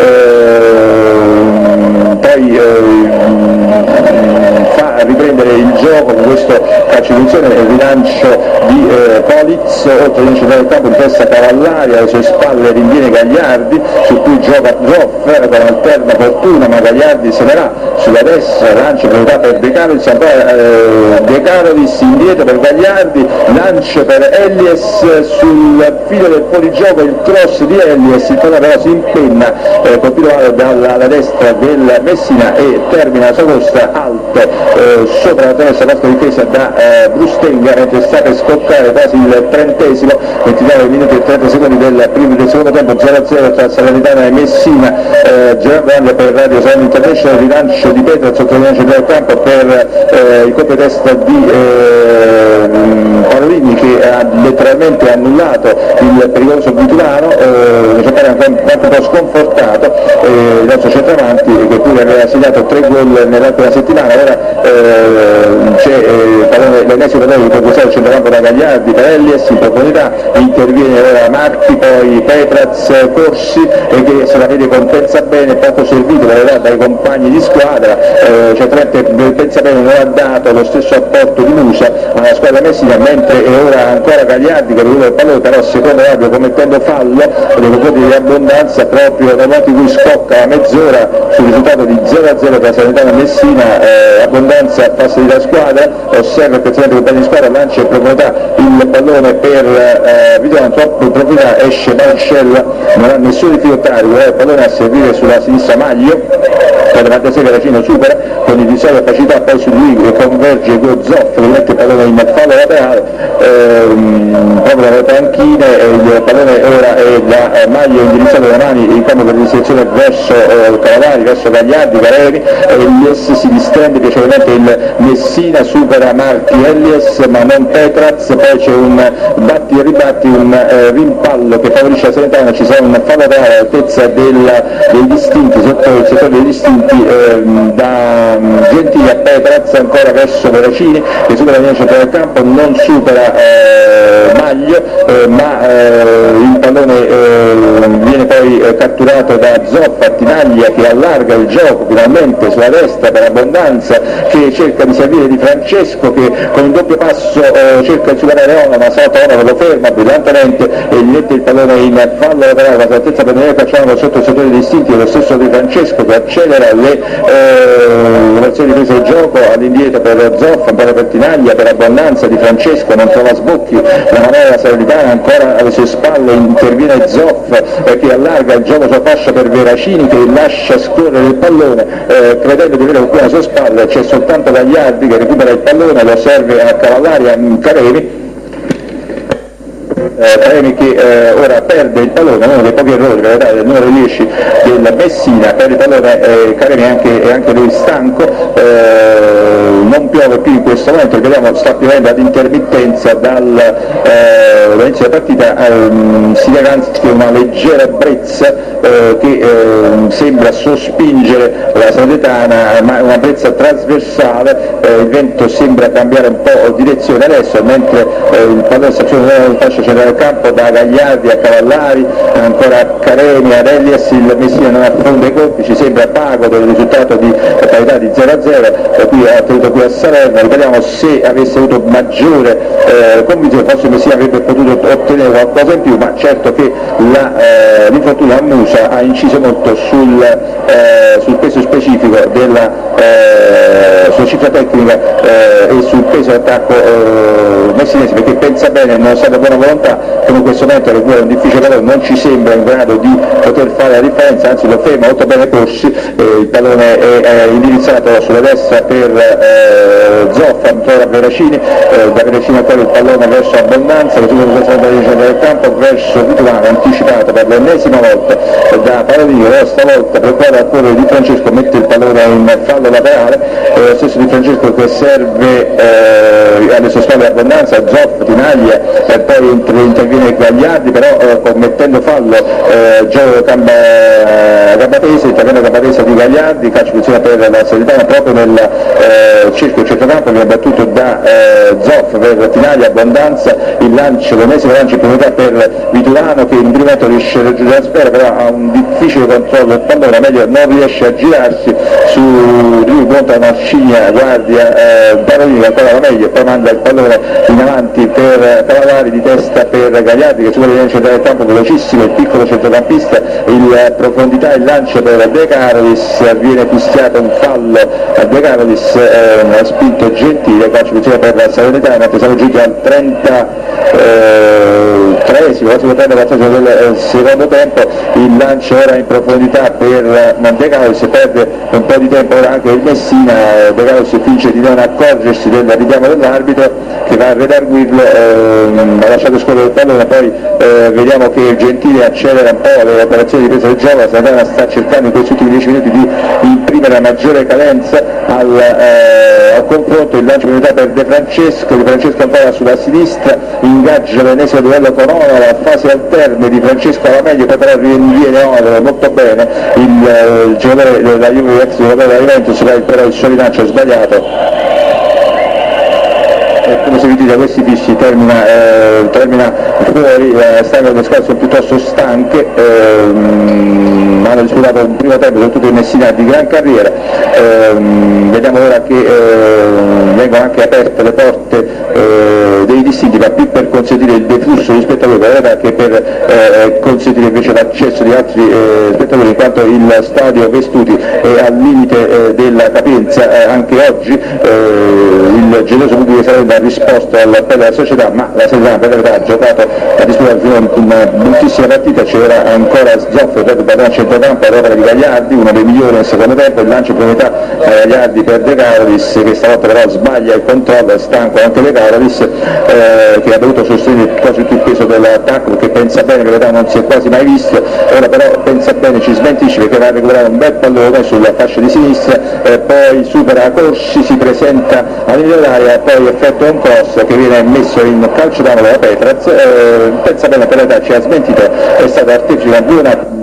eh, poi eh, fa riprendere il gioco con questo calcio di punizione, il rilancio di eh, Polizzo, oltre il centrale del campo in testa Cavallari, alle sue spalle rinviene Gagliardi, su cui gioca Zoff con alterna fortuna, ma Gagliardi se ne va sulla destra, lancio per per De Carolis, ancora eh, De Carolis indietro per Gagliardi, lancio per Elies sul filo del fuorigioco, il cross di Elies, il pallone però si impenna, eh, colpito dalla, dalla destra del Messina e termina la sua costa alto eh, sopra la traversa vasca difesa da eh, Brustenga, mentre sta per scoccare quasi il trentesimo, ventinove minuti e trenta secondi del primo del secondo tempo, zero a zero tra Salernitana e Messina, eh, Gerardo Grande per Radio Salern International, rilancio di Petra sotto il lancio del campo per eh, il colpo testa di eh, Paolini che ha letteralmente annullato il pericoloso Vitulano, eh, giocare anche un po' sconfortato, eh, il nostro centravanti che pure aveva segnato tre gol nell'arco della settimana, ora eh, c'è eh, pallone l'ennesimo tentativo di conclusione del centrocampo da Gagliardi per Elias in profondità, interviene ora Marchi, poi Petraz, Corsi, e che se la vede compensa bene, poco servito da, dai compagni di squadra, eh, certamente pensa bene non ha dato lo stesso apporto di Musa alla squadra messina, mentre è ora ancora Gagliardi che recupera il pallone, però secondo l'arbitro commettendo fallo nei confronti di Abbondanza proprio nel momento in cui scocca la mezz'ora sul risultato di zero a zero tra Salernitana e Messina. eh, Abbondanza fa salire la squadra, osserva il prezzamento del compagno di squadra, lancia in profondità il pallone per eh, Vittorio, troppo in profondità, esce Marcella, non ha nessuno difficoltà a recuperare il pallone, a servire sulla sinistra Maglio, poi davanti a sé Veracino supera con individuale facilità, poi su lui che converge con Zoff che mette il pallone in fallo laterale, ehm, proprio dalle panchine, e il pallone ora è da eh, Maglio indirizzato da mani in campo per direzione verso eh, Cavallari, verso Gagliardi, Careni, e Elias si distende piacevolmente il Messina, supera Marchi Elias ma non Petraz, poi c'è un batti e ribatti, un eh, rimpallo che favorisce la Salernitana, ci sarà un fallo laterale all'altezza dei distinti, sotto il settore dei distinti, ehm, da um, Gentili a Petraz, ancora verso Veracini che supera la linea centrale del campo, non supera eh, Maglio, eh, ma eh, il pallone eh, viene poi eh, catturato da Zoppa, Tinaglia che allarga il gioco finalmente sulla destra per Abbondanza, che cerca di servire di Francesco che con un doppio passo eh, cerca di superare Ona, ma Salvatore lo ferma brillantemente e gli mette il pallone in fallo laterale alla altezza per venire cacciato sotto il settore dei distinti, lo stesso di Francesco che accelera le eh, azioni di presa di gioco all'indietro per Zoffa, ancora per Tinaglia, per Abbondanza di Francesco, non trova sbocchi la manovra Salernitana, ancora alle sue spalle interviene Zoff eh, che allarga il gioco sulla fascia per Veracini che lascia scorrere il pallone eh, credendo di avere qualcuno alle sue spalle, c'è soltanto Gagliardi che recupera il pallone, lo serve a Cavallari, a Careni. Eh, Careni che eh, ora perde il pallone, uno dei pochi errori per del numero dieci del Messina, perde il pallone, eh, Careni è anche, è anche lui stanco, eh, non piove più in questo momento, vediamo sta piovendo ad intermittenza dal, eh, dall'inizio della partita, ehm, si vede anzi una leggera brezza eh, che eh, sembra sospingere la Salernitana, ma una brezza trasversale, eh, il vento sembra cambiare un po' direzione adesso, mentre eh, il pallone sta facendo fascia centrale del campo da Gagliardi a Cavallari, ancora a Careni, ad Elias, il Messina non affonda i colpi, ci sembra pago del risultato di parità di zero a zero, e qui ha tenuto qui a Salerno, vediamo se avesse avuto maggiore eh, convinzione forse il Messina avrebbe potuto ottenere qualcosa in più, ma certo che eh, l'infortunio a Musa ha inciso molto sul, eh, sul peso specifico della eh, sulla cifra tecnica eh, e sul peso d'attacco eh, messinese, perché pensa bene, nonostante buona volontà, come in questo momento recupera un difficile pallone, non ci sembra in grado di poter fare la differenza, anzi lo ferma molto bene Corsi, eh, il pallone è, è indirizzato sulla destra per eh, Zoffa, ancora Veracini, eh, da Veracini ancora il pallone verso Abbondanza, che tutto il centro del campo verso Vitulano, anticipato per l'ennesima volta da Paladino, stavolta per quadra a correre di Francesco, mette il pallone in fallo laterale, eh, lo stesso di Francesco che serve eh, alle sue spalle Abbondanza, Zoff, Tinaglia, e poi interviene Gagliardi, però eh, commettendo fallo eh, gioco gamba, Gabbatese, interviene Gabbatese di Gagliardi, calcio funziona per la Salernitana proprio nel eh, cerchio centrocampo, viene battuto da eh, Zoff per Tinaglia, Abbondanza, il lancio, l'ennesimo lancio in profondità per Vitulano che in primo momento riesce a raggiungere la sfera, però ha un difficile controllo del pallone, meglio non riesce a girarsi, su di lui monta una scimmia guardia eh, Paradini, ancora la meglio, poi manda il pallone in avanti per Cavallari, di testa per Gagliardi che supera la linea centrale del campo, velocissimo il piccolo centrocampista, in profondità il lancio per De Carolis, viene fischiato un fallo a De Carolis, eh, ha spinto Gentile, calcio funziona per la Salernitana, siamo giunti al trentatreesimo, quasi trentaquattresimo del eh, secondo tempo, il lancio ora in profondità per De Carolis, perde un po' di tempo ora anche il Messina, De Carolis finge di non accorgersi del richiamo dell'arbitro che va a redarguirlo, ehm, ha lasciato scorrere il pallone, poi eh, vediamo che il Gentile accelera un po' le operazioni di presa del gioco, la Salernitana sta cercando in questi ultimi dieci minuti di imprimere la maggiore cadenza al, eh, al confronto, il lancio di unità per De Francesco, Di Francesco ancora sulla sinistra, ingaggia l'ennesimo duello con Ona, la fase al termine di Francesco alla meglio, poi però rinviene Ona molto bene, il, eh, il giocatore della Juve, ex giocatore della Juventus, però il suo rilancio è sbagliato. E seguiti da questi fischi termina, eh, termina fuori, le squadre delle squadre sono piuttosto stanche, ehm, hanno disputato un primo tempo soprattutto in Messina di gran carriera, ehm, vediamo ora che eh, vengono anche aperte le porte eh, dei distinti, ma più per consentire il deflusso di spettatori per l'età che per eh, consentire invece l'accesso di altri eh, spettatori, in quanto il stadio Vestuti è al limite eh, della capienza. Eh, anche oggi eh, il geloso pubblico sarebbe ha risposto all'appello della società, ma la Salernitana per l'età ha giocato, ha disputato una bruttissima partita, c'era ancora Zoff per il centrocampo ad opera di Gagliardi, uno dei migliori nel secondo tempo, il lancio in priorità a Gagliardi per De Carolis, che stavolta però sbaglia il controllo, è stanco anche De Carolis, eh, che ha dovuto sostenere quasi tutto il peso dell'attacco, perché pensa bene che l'età non si è quasi mai visto, ora però pensa bene, ci smentisce perché va a recuperare un bel pallone sulla fascia di sinistra, eh, poi supera Corsi, si presenta all'area, poi effettua un cross che viene messo in calcio d'angolo da Petraz, eh, pensa bene per l'età ci ha smentito, è stato artefice di una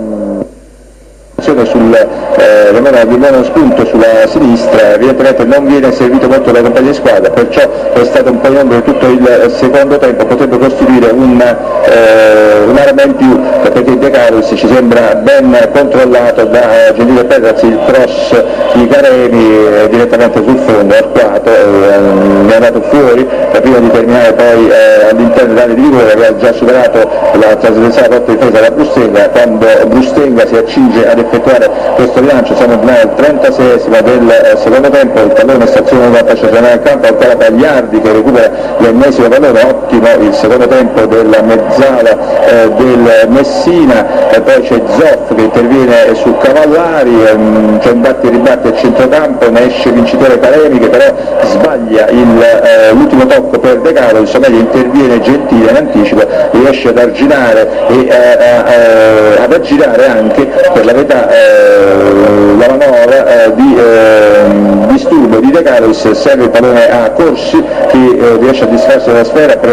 sul eh, di buono spunto sulla sinistra, evidentemente non viene servito molto dai compagni di squadra, perciò è stato un po' in ombra tutto il secondo tempo, potrebbe costituire un, eh, un'arma in più, perché De Carolis ci sembra ben controllato da Gentile Petraz, il cross di Caremi eh, direttamente sul fondo, arcuato, eh, ne è andato fuori prima di terminare poi eh, all'interno dell'area di rigore, che ha già superato la trasversale porta difesa da Brustenga, quando Brustenga si accinge ad effettuare questo rilancio. Siamo al trentaseiesimo del eh, secondo tempo, il pallone stazione da fascia generale del campo, ancora Gagliardi che recupera l'ennesimo pallone, ottimo il secondo tempo della mezzala eh, del Messina, e poi c'è Zoff che interviene su Cavallari, ehm, c'è un batti e ribatti al centrocampo, ne esce vincitore Calemi che però sbaglia il, eh, l'ultimo tocco per De Caro, insomma interviene Gentile in anticipo, riesce ad arginare e eh, eh, ad aggirare anche per la verità eh, la manovra eh, di eh, disturbo di De Carolis, serve il pallone a Corsi che eh, riesce a disfarsi della sfera per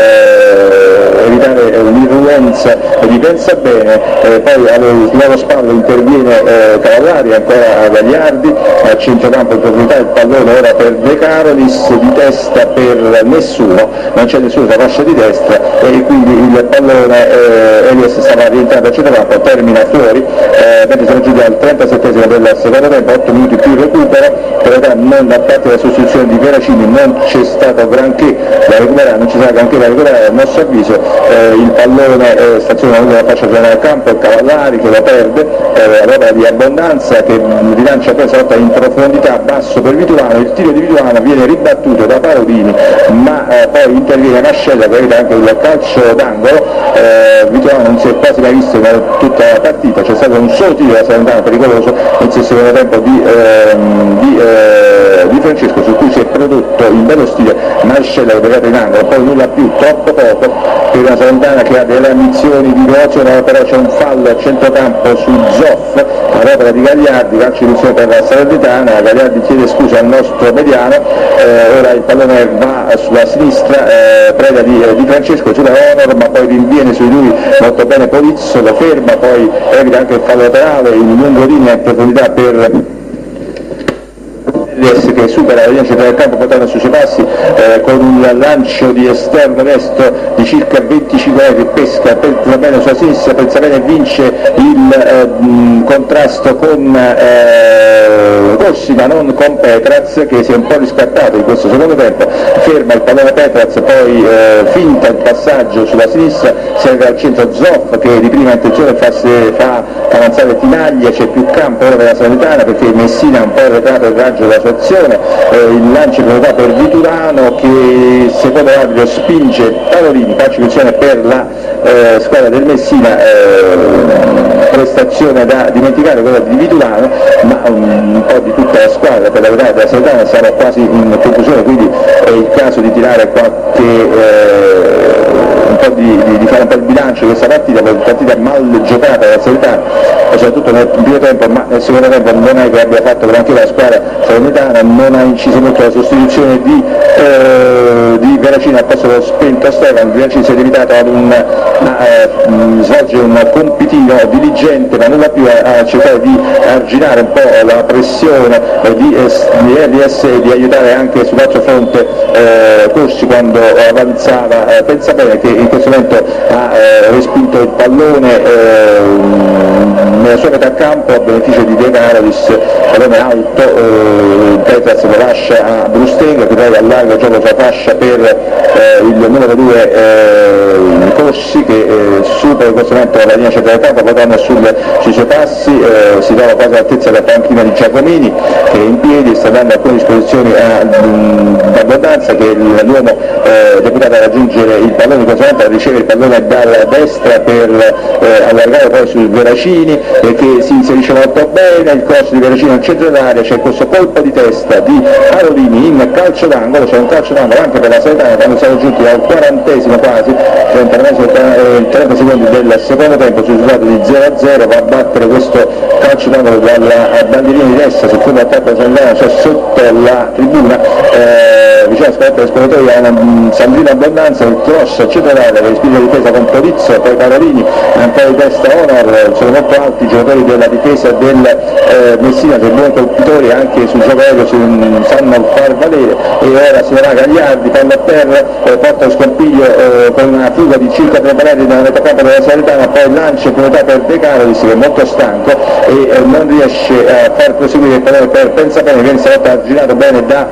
eh, evitare eh, l'irruenza di Pensa Bene, eh, poi alle loro spalle interviene eh, Cavallari, ancora a Gagliardi, a centrocampo in profondità il pallone ora per De Carolis, di testa per nessuno, non c'è nessuno sulla fascia di destra e quindi il pallone eh, Elias stava rientrando al centrocampo, termina fuori, eh, mentre siamo giunti al trentasettesimo del secondo tempo, otto minuti più recupero, per ora non da parte della sostituzione di Veracini non c'è stato granché da recuperare, non ci sarà granché da recuperare a nostro avviso, eh, il pallone eh, staziona nella fascia generale del campo, il Cavallari che lo perde, eh, all'opera di Abbondanza che rilancia questa volta in profondità, basso per Vituano, il tiro di Vituano viene ribattuto da Paolini, ma eh, poi interviene Mascella che vede anche il calcio d'angolo, eh, Vituano non si è quasi mai visto in tutta la partita, c'è stato un solo tiro da Salernitana pericoloso nel secondo tempo di, ehm, di, eh, di Francesco, su cui si è prodotto in bello stile Mascella che è piegato in angolo, poi nulla più, troppo poco per una Salernitana che ha delle ambizioni di violazione, però c'è un fallo a centrocampo su Zoff all'opera di Gagliardi, calcio di per la Salernitana, Gagliardi chiede scusa al nostro mediano, eh, ora il pallone va sulla sinistra, eh, preda di, eh, di Francesco sulla Honor, ma poi rinviene su di lui molto bene Polizzo, lo ferma, poi evita anche il fallo laterale in lungo linea in profondità per che supera la linea centrale del campo portando sui suoi passi eh, con un lancio di esterno destro di circa venticinque metri, pesca, pensa bene sulla sinistra, pensa bene vince il eh, mh, contrasto con eh, Corsi ma non con Petraz che si è un po' riscattato in questo secondo tempo, ferma il pallone Petraz, poi eh, finta il passaggio sulla sinistra, serve al centro Zoff che di prima intenzione fa, se, fa avanzare Tinaglia, c'è più campo ora per la Salernitana perché Messina ha un po' arretrato il raggio della sua azione, eh, il lancio che va per Viturano che secondo l'arbitro spinge Paolini, calcio di punizione per la eh, squadra del Messina, eh, prestazione da dimenticare quella di Viturano, ma un, un po' di tutta la squadra per la verità della Salernitana siamo quasi in conclusione, quindi è il caso di tirare qualche eh, un po' di, di, di fare un po' il bilancio di questa partita, una partita mal giocata dalla Salernitana, soprattutto nel primo tempo, ma nel secondo tempo non è che abbia fatto granché la squadra salernitana, non ha inciso molto la sostituzione di, eh, di Veracini al posto dello spento Stefano, Veracini si è limitato ad un, a a mh, svolgere un compitino diligente, ma nulla più a, a cercare di arginare un po' la pressione eh, di, eh, di R S e di aiutare anche sull'altro fronte eh, Corsi quando avanzava. Eh, pensa bene che in questo momento ha eh, respinto il pallone eh, nella sua metà campo a beneficio di De Carolis, pallone alto, eh, Petras lo lascia a Brusteng che poi allarga il gioco sulla fascia per eh, il numero due eh, Corsi che eh, supera in questo momento la linea centrale del campo, poi torna sul, sui suoi passi, eh, si trova quasi all'altezza della panchina di Giacomini che è in piedi, sta dando alcune disposizioni a Abbondanza che è l'uomo eh, deputato a raggiungere il pallone, in questo momento riceve il pallone dalla destra per eh, allargare poi su Veracini eh, che si inserisce molto bene, il cross di Veracini al centro dell'area, c'è questo colpo di testa di Parolini in calcio d'angolo, c'è un calcio d'angolo anche per la Salernitana quando siamo giunti al quarantesimo quasi, trenta secondi del secondo tempo sul risultato di zero a zero, va a battere questo calcio d'angolo dalla bandierina di destra sul fondo attacco della Salernitana, cioè sotto la tribuna, eh, vicino alla scaletta dell'esploratoria, una Sandrino Abbondanza, il cross al centro dell'area che respinge la difesa con Polizzo, poi Parolini, ancora di testa Honor, sono molto alti i giocatori della difesa del eh, Messina, sono buoni colpitori anche sul gioco aereo, sanno far valere, e ora si va Gagliardi, palla a terra, eh, porta lo scompiglio eh, con una fuga di circa tre metri nella metà campo della Salernitana, poi lancia in profondità per De Carolis che è molto stanco e eh, non riesce a far proseguire il pallone per Pensapene, viene stavolta girato bene da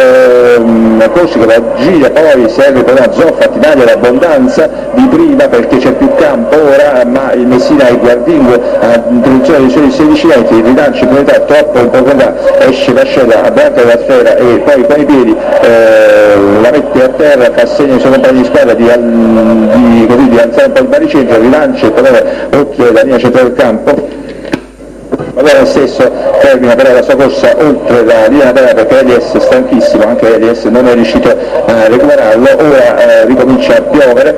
ehm, Corsi che la gira, poi serve per una zoffa, taglia l'abbondanza di prima perché c'è più campo ora, ma il Messina è guardingo a introduzione dei suoi sedici metri, il rilancio in profondità troppo in profondità, esce Vascella a branca della sfera e poi con i piedi eh, la mette a terra, fa segno ai suoi compagni di squadra di, di, così, di alzare un po' il baricentro, rilancia il pallone oltre la linea centrale del campo. Allora stesso termina però la sua corsa oltre la linea terra perché Elias è stanchissimo, anche Elias non è riuscito a recuperarlo, ora eh, ricomincia a piovere,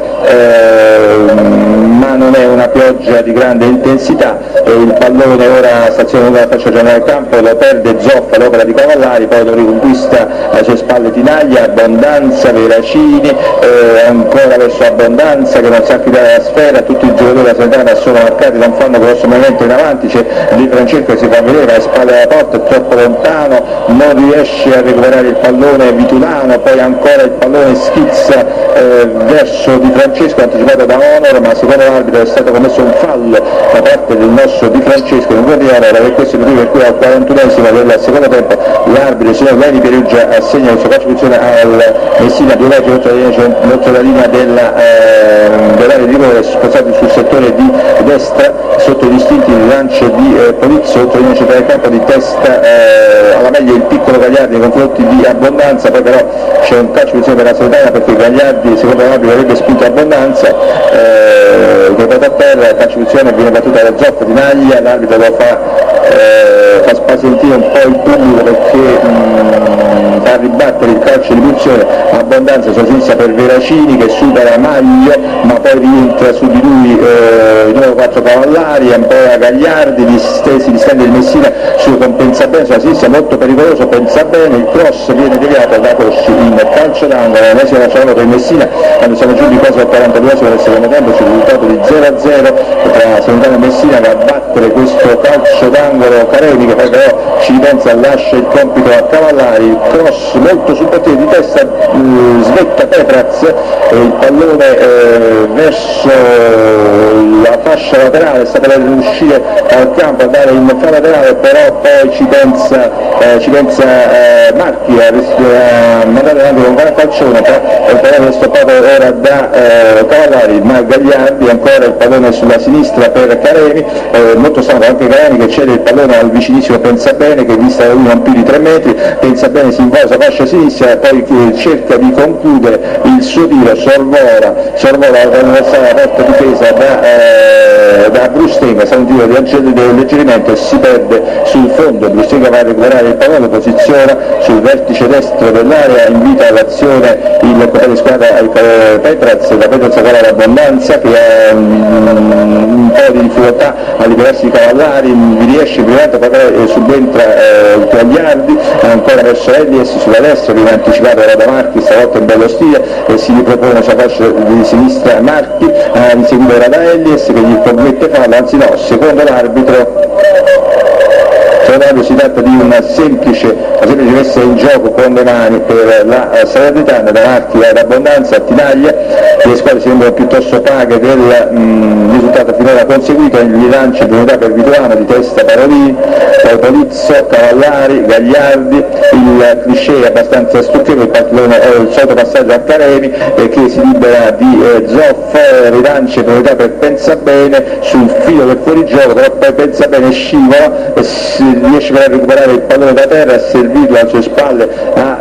eh, ma non è una pioggia di grande intensità, e il pallone ora stazione della fascia generale del campo, lo perde Zoffa, l'opera di Cavallari, poi lo riconquista alle sue spalle Tinaglia, Abbondanza, Veracini, eh, ancora verso Abbondanza che non sa affidare la sfera, tutti i giocatori della Salernitana sono marcati, non fanno grosso movimento in avanti, c'è Di Francesco che si fa vedere alle spalle della porta, è troppo lontano, non riesce a recuperare il pallone Vitulano, poi ancora il pallone schizza eh, verso Di Francesco anticipato da Honor, ma secondo l'arbitro è stato commesso un fallo da parte del nostro Di Francesco in quel di Honor, e questo è il motivo per cui al quarantunesimo del secondo tempo l'arbitro, il signor Leni Perugia, assegna il suo calcio di punizione al Messina, due metri oltre la linea della, eh, dell'area di rigore, spostati sul settore di destra sotto i distinti di lancio di eh, Polizzo, oltre la linea centrale del campo, di testa eh, alla meglio il piccolo Gagliardi nei confronti di Abbondanza, poi però c'è un calcio di punizione per la Salernitana perché Gagliardi secondo l'arbitro avrebbe spinto Abbondanza, eh, che è a terra, il calcio di punizione viene battuto da Zoffa di Naglia, l'arbitro lo fa, eh, fa spasentire un po' il pubblico perché mh, fa ribattere il calcio di punizione, Abbondanza sulla sinistra per Veracini che supera Maglio, ma poi rientra su di lui eh, il numero quattro Cavallari, ancora Gagliardi, di stesi di stende il Messina su con Pensabene sulla sinistra, molto pericoloso Pensabene, il cross viene deviato da Corsi in calcio d'angolo, l'ennesimo calcio d'angolo per il Messina quando siamo giunti quasi al quarantaduesimo del secondo tempo, sul risultato di zero a zero tra Salernitana e Messina, va a battere questo calcio d'angolo Careni che poi però ci pensa, lascia il compito a Cavallari, il cross molto sul portiere di testa, eh, svetta Petraz e il pallone eh, verso la fascia laterale, sta per uscire dal campo, andare in fascia laterale, però poi ci pensa, eh, ci pensa eh, Marchi a, a mandare avanti con un calcione, però il pallone è stoppato ora da eh, Cavallari, ma Gagliardi, ancora il pallone sulla sinistra per Careni, eh, molto stanco anche Careni che cede il pallone al vicinissimo Pensabene che vista da lui non più di tre metri, Pensabene si invosa fascia sinistra, poi cerca di concludere il suo tiro, sorvola, sorvola la porta difesa da eh, eh, da Brustinga, sta un tiro di alleggerimento e si perde sul fondo. Brustinga va a recuperare il pallone, posiziona sul vertice destro dell'area, invita all'azione il compagno di squadra eh, Petraz, da Petraz cala l'Abbondanza che ha um, un po' di difficoltà a liberarsi di Cavallari, vi riesce prima eh, subentra eh, Gagliardi, ancora verso Elias sulla destra, viene anticipato da Marchi, stavolta in bello stile, e si ripropone sulla fascia di sinistra Marchi, ha inseguito da Elias che gli commette fallo, anzi no, secondo l'arbitro si tratta di una semplice, una semplice messa in gioco con le mani per la uh, Salernitana, da Marchi ad Abbondanza, a Tinaglia. Le squadre si sembrano piuttosto paghe del mh, risultato finora conseguito, gli lanci di unità per Vituano, di testa Parolini, poi Polizzo, Cavallari, Gagliardi, il cliché è abbastanza stucchevole, il, pallone, eh, il solito passaggio a Caremi eh, che si libera di eh, Zoff, eh, rilanci di unità per Pensabene sul filo del fuorigioco, però poi Pensabene scivola e si riesce a recuperare il pallone da terra e servirlo alle sue spalle a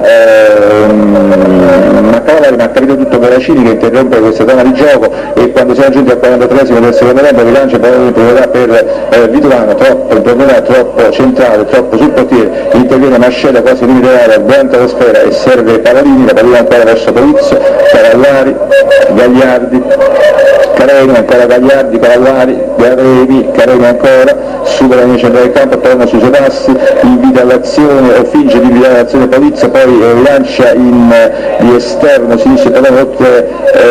ehm, Cavallari, ma ha capito tutto Veracini che interrompe questa zona di gioco, e quando siamo giunti al quarantatreesimo del secondo tempo rilancia il pallone in profondità per eh, Vituano, troppo in profondità, troppo centrale, troppo sul portiere, interviene Mascella quasi limite d'area, guanta la sfera e serve Paolini, la pallina ancora verso Polizzo, Cavallari, Gagliardi, Careni, ancora Gagliardi, Cavallari, Careni, Careni ancora, supera il centro del campo, torna sui suoi passi, invita all'azione o finge di invitare all'azione Polizia, poi eh, rilancia in, eh, di esterno, si dice però oltre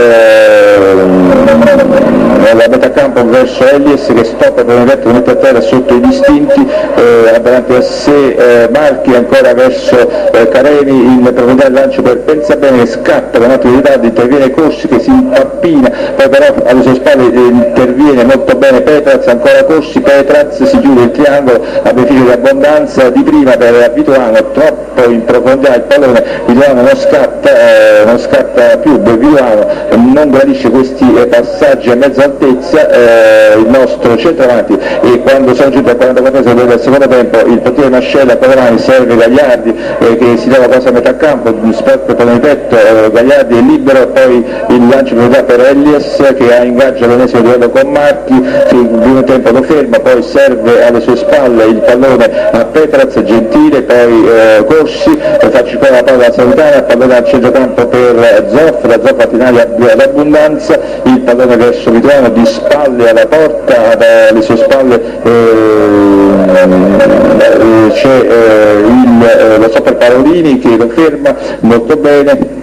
la metà campo verso Elias che stoppa per un retto, mette a terra sotto i distinti, eh, davanti a sé eh, Marchi, ancora verso eh, Careni, in profondità il lancio per Pensabene che scappa da un attimo di ritardo, interviene Corsi che si impappina, poi però alle sue spalle eh, interviene molto bene Petraz, ancora Corsi, Petraz si chiude il triangolo a beneficio di Abbondanza di prima per Vituano, troppo in profondità il pallone, Vituano non scatta, eh, non scatta più, Vituano non gradisce questi eh, passaggi a mezza altezza, eh, il nostro centravanti, e quando sono giunti al quarantaquattresimo del secondo tempo il portiere Mascella con le mani serve Gagliardi eh, che si trova quasi a metà campo, sport con il petto, eh, Gagliardi è libero, poi il lancio per Elias che ha ingaggia l'ennesimo duello con Marchi che in primo tempo lo ferma, poi serve alle sue spalle il pallone a Petraz, Gentile, poi eh, Corsi, eh, fa circolare la palla alla Salernitana, il pallone al centrocampo per Zoff, da Zoff a Tinaglia l'Abbondanza, il pallone verso Vituano di spalle alla porta, alle sue spalle eh, c'è eh, il, eh, lo stopper Paolini che lo ferma molto bene.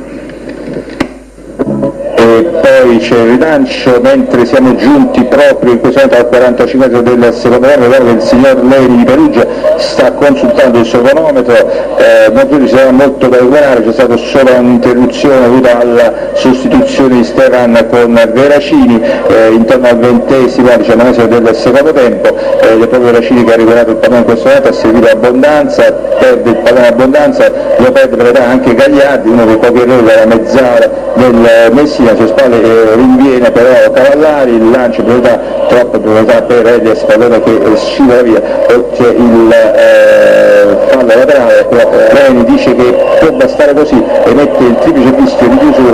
E poi c'è il rilancio, mentre siamo giunti proprio in questo momento al quarantacinquesimo del secondo tempo, vedo che il signor Leni di Perugia sta consultando il suo cronometro, eh, non credo ci sarà molto da recuperare, c'è stata solo un'interruzione dovuta alla sostituzione di Stefan con Veracini eh, intorno al ventesimo, diciannovesimo del secondo tempo, eh, è proprio Veracini che ha recuperato il pallone in questo momento, ha servito Abbondanza, perde il pallone Abbondanza, lo perde per età anche Gagliardi, uno dei pochi errori della mezzala del Messina, alle sue spalle eh, rinviene però Cavallari, il lancio priorità, troppa priorità per Elias, pallone che eh, scivola via, oltre il eh, fallo laterale, però Reni dice che può bastare così e mette il triplice fischio di chiusura